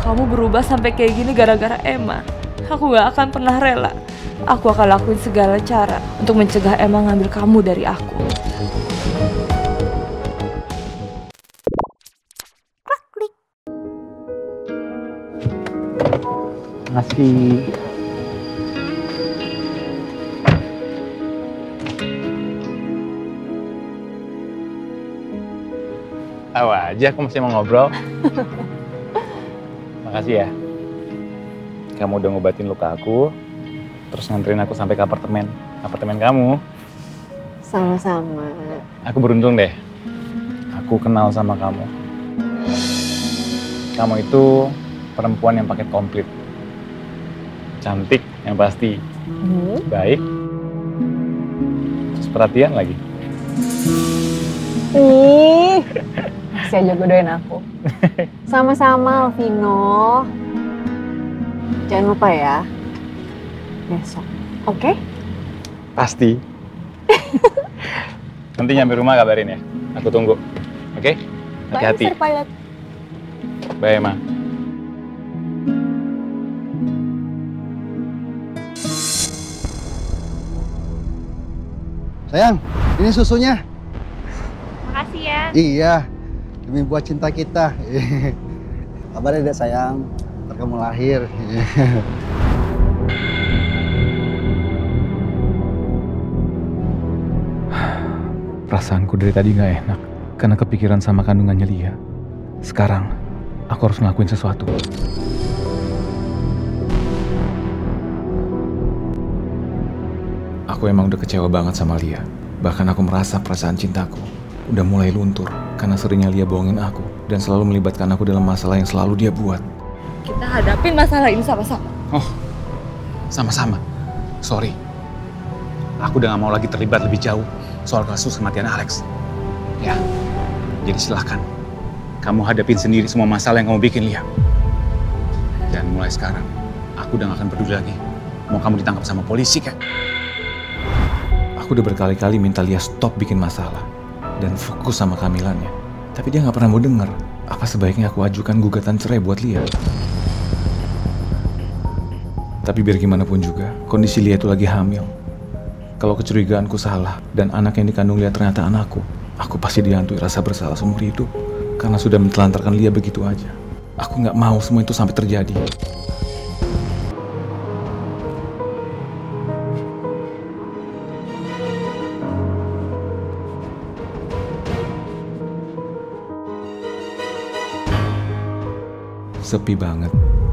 kamu berubah sampai kayak gini gara-gara Emma, aku gak akan pernah rela. Aku akan lakuin segala cara untuk mencegah Emma ngambil kamu dari aku. Makasih. Tahu aja aku masih mau ngobrol. Makasih ya. Kamu udah ngobatin luka aku, terus nganterin aku sampai ke apartemen kamu. Sama-sama. Aku beruntung deh. Aku kenal sama kamu. Kamu itu perempuan yang paket komplit. Cantik yang pasti. Baik. Terus perhatian lagi. Ih, masih aja godain aku. Sama-sama Alvino. Jangan lupa ya, besok. Oke? Pasti. Nanti nyampe rumah kabarin ya. Aku tunggu. Oke? Hati-hati. Bye, Mr. Pilot. Bye, Emma. Sayang, ini susunya. Makasih ya. Iya, demi buat cinta kita. Kabarnya deh sayang, ntar kamu lahir. Perasaanku dari tadi gak enak karena kepikiran sama kandungannya Lia. Sekarang, aku harus ngelakuin sesuatu. Aku emang udah kecewa banget sama Lia. Bahkan aku merasa perasaan cintaku udah mulai luntur karena seringnya Lia bohongin aku dan selalu melibatkan aku dalam masalah yang selalu dia buat. Kita hadapin masalah ini sama-sama. Oh, sama-sama. Sorry. Aku udah gak mau lagi terlibat lebih jauh soal kasus kematian Alex. Ya, jadi silahkan. Kamu hadapin sendiri semua masalah yang kamu bikin, Lia. Dan mulai sekarang, aku udah gak akan peduli lagi. Mau kamu ditangkap sama polisi, kayak. Aku udah berkali-kali minta Lia stop bikin masalah dan fokus sama kehamilannya. Tapi dia gak pernah mau denger. Apa sebaiknya aku ajukan gugatan cerai buat Lia? Tapi biar gimana pun juga, kondisi Lia itu lagi hamil. Kalau kecurigaanku salah dan anak yang dikandung Lia ternyata anakku, aku pasti dihantui rasa bersalah seumur hidup karena sudah menelantarkan Lia begitu aja. Aku gak mau semua itu sampai terjadi. Sepi banget.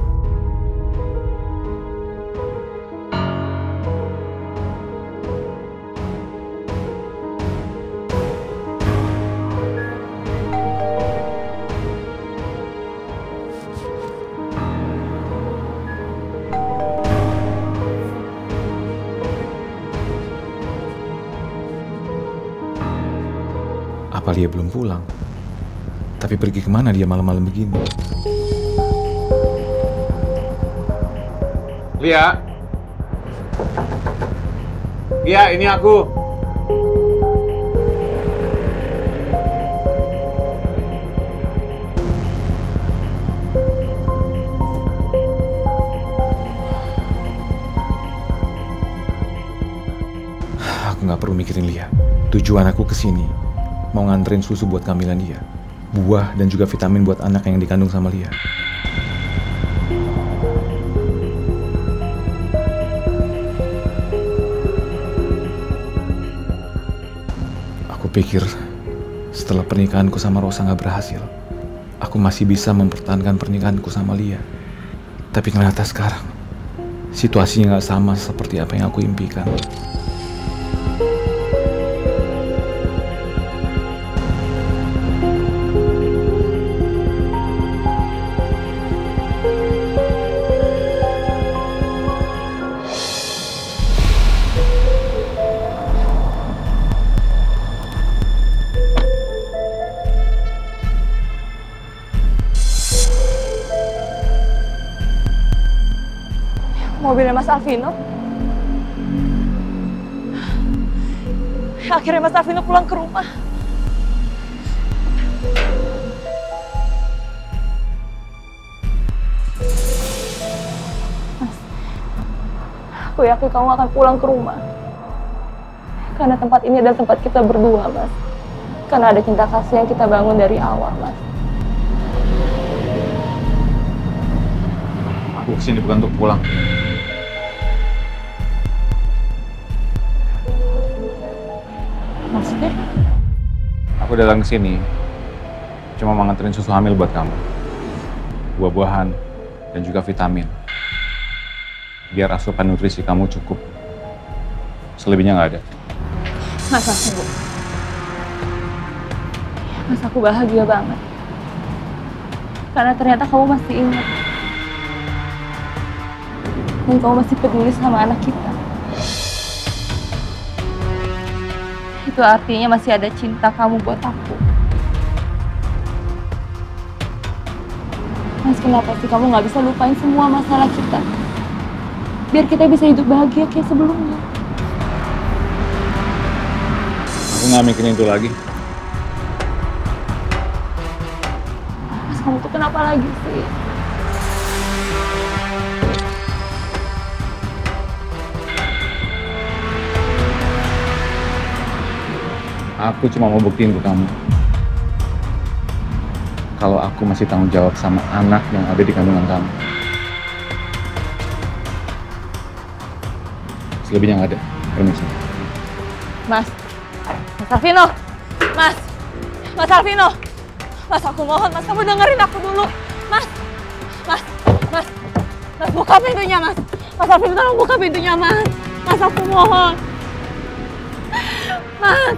Apa Lia belum pulang? Tapi pergi kemana dia malam-malam begini? Lia. Lia, ini aku. Aku nggak perlu mikirin Lia. Tujuan aku kesini mau nganterin susu buat kehamilan dia, buah dan juga vitamin buat anak yang dikandung sama Lia. Aku pikir setelah pernikahanku sama Rosa gak berhasil, aku masih bisa mempertahankan pernikahanku sama Lia. Tapi ternyata sekarang situasinya gak sama seperti apa yang aku impikan. Mobilnya Mas Alvino. Akhirnya Mas Alvino pulang ke rumah. Aku yakin kamu akan pulang ke rumah. Karena tempat ini adalah tempat kita berdua, Mas. Karena ada cinta kasih yang kita bangun dari awal, Mas. Aku kesini bukan untuk pulang. Maksudnya? Aku datang ke sini cuma mau nganterin susu hamil buat kamu. Buah-buahan dan juga vitamin. Biar asupan nutrisi kamu cukup. Selebihnya nggak ada. Mas, tunggu. Mas, aku bahagia banget. Karena ternyata kamu masih ingat. Dan kamu masih peduli sama anak kita. Itu artinya masih ada cinta kamu buat aku. Mas, kenapa sih kamu nggak bisa lupain semua masalah kita? Biar kita bisa hidup bahagia kayak sebelumnya. Aku nggak mikirin itu lagi. Mas, kamu tuh kenapa lagi sih? Aku cuma mau buktiin ke kamu. Kalau aku masih tanggung jawab sama anak yang ada di kandungan kamu. Selebihnya nggak ada. Permisi. Mas Alvino! Mas Alvino! Mas, aku mohon, Mas, kamu dengerin aku dulu. Mas, buka pintunya, Mas. Mas Alvino, tolong buka pintunya, Mas. Mas, aku mohon. Mas.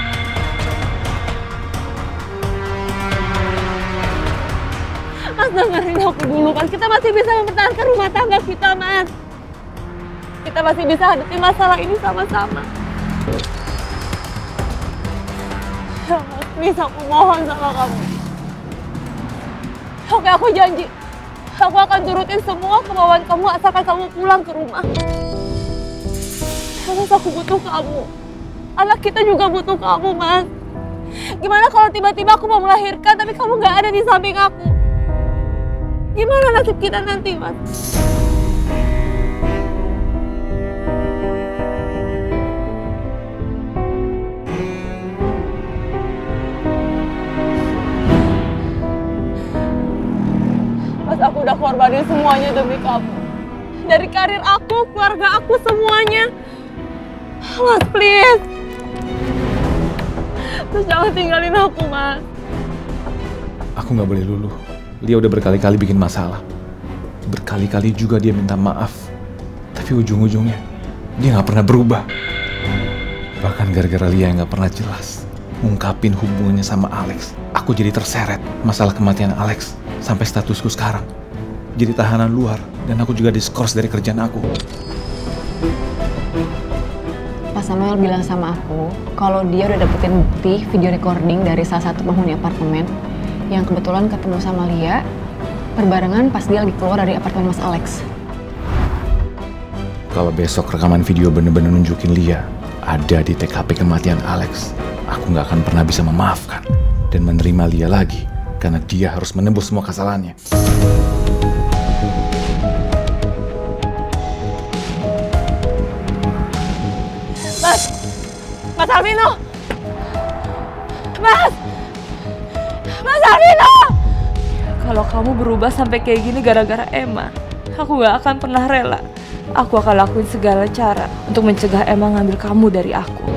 Mas, dengerin aku dulu, Mas. Kita masih bisa mempertahankan rumah tangga kita, Mas. Kita masih bisa hadapi masalah ini sama-sama. Ya, Mas, please, aku mohon sama kamu. Oke, aku janji. Aku akan turutin semua kemauan kamu asalkan kamu pulang ke rumah. Ya, Mas, aku butuh kamu. Anak kita juga butuh kamu, Mas. Gimana kalau tiba-tiba aku mau melahirkan tapi kamu nggak ada di samping aku? Gimana nasib kita nanti, Mas? Mas, aku udah korbanin semuanya demi kamu. Dari karir aku, keluarga aku, semuanya. Mas, please. Terus jangan tinggalin aku, Mas. Aku nggak boleh luluh. Lia udah berkali-kali bikin masalah. Berkali-kali juga dia minta maaf. Tapi ujung-ujungnya, dia nggak pernah berubah. Bahkan gara-gara Lia yang nggak pernah jelas ngungkapin hubungannya sama Alex, aku jadi terseret masalah kematian Alex. Sampai statusku sekarang jadi tahanan luar. Dan aku juga diskors dari kerjaan aku. Pak Samuel bilang sama aku kalau dia udah dapetin bukti video recording dari salah satu penghuni apartemen yang kebetulan ketemu sama Lia berbarengan pas dia lagi keluar dari apartemen Mas Alex. Kalau besok rekaman video bener-bener nunjukin Lia ada di TKP kematian Alex, aku nggak akan pernah bisa memaafkan dan menerima Lia lagi karena dia harus menebus semua kesalahannya. Mas Alvino! Mas Alvino! Kalau kamu berubah sampai kayak gini gara-gara Emma, aku gak akan pernah rela. Aku akan lakuin segala cara untuk mencegah Emma ngambil kamu dari aku.